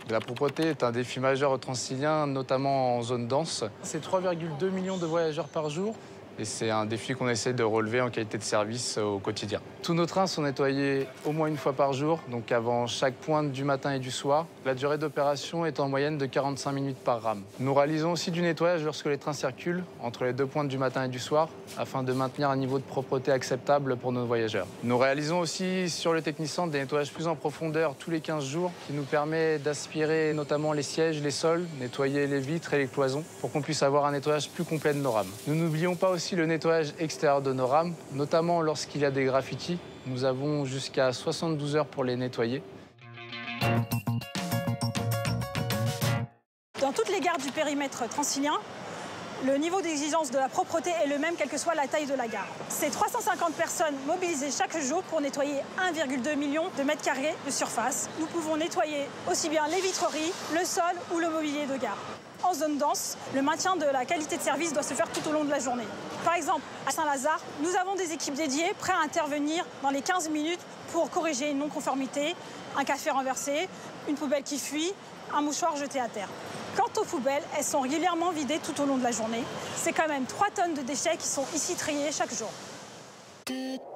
La propreté est un défi majeur au Transilien, notamment en zone dense. C'est 3,2 millions de voyageurs par jour. Et c'est un défi qu'on essaie de relever en qualité de service au quotidien. Tous nos trains sont nettoyés au moins une fois par jour, donc avant chaque pointe du matin et du soir. La durée d'opération est en moyenne de 45 minutes par rame. Nous réalisons aussi du nettoyage lorsque les trains circulent entre les deux pointes du matin et du soir, afin de maintenir un niveau de propreté acceptable pour nos voyageurs. Nous réalisons aussi sur le Technicentre des nettoyages plus en profondeur tous les 15 jours, qui nous permet d'aspirer notamment les sièges, les sols, nettoyer les vitres et les cloisons, pour qu'on puisse avoir un nettoyage plus complet de nos rames. Nous n'oublions pas aussi le nettoyage extérieur de nos rames, notamment lorsqu'il y a des graffitis. Nous avons jusqu'à 72 heures pour les nettoyer. Dans toutes les gares du périmètre transilien, le niveau d'exigence de la propreté est le même quelle que soit la taille de la gare. C'est 350 personnes mobilisées chaque jour pour nettoyer 1,2 million de mètres carrés de surface. Nous pouvons nettoyer aussi bien les vitreries, le sol ou le mobilier de gare. En zone dense, le maintien de la qualité de service doit se faire tout au long de la journée. Par exemple, à Saint-Lazare, nous avons des équipes dédiées prêtes à intervenir dans les 15 minutes pour corriger une non-conformité, un café renversé, une poubelle qui fuit, un mouchoir jeté à terre. Quant aux poubelles, elles sont régulièrement vidées tout au long de la journée. C'est quand même 3 tonnes de déchets qui sont ici triés chaque jour.